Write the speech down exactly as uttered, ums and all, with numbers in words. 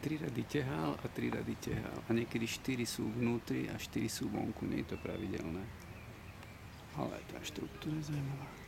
tri rady ťahal a tri rady ťahal. A niekedy štyri sú vnútri a štyri sú vonku. Nie je to pravidelné. Ale tá štruktúra je zaujímavá.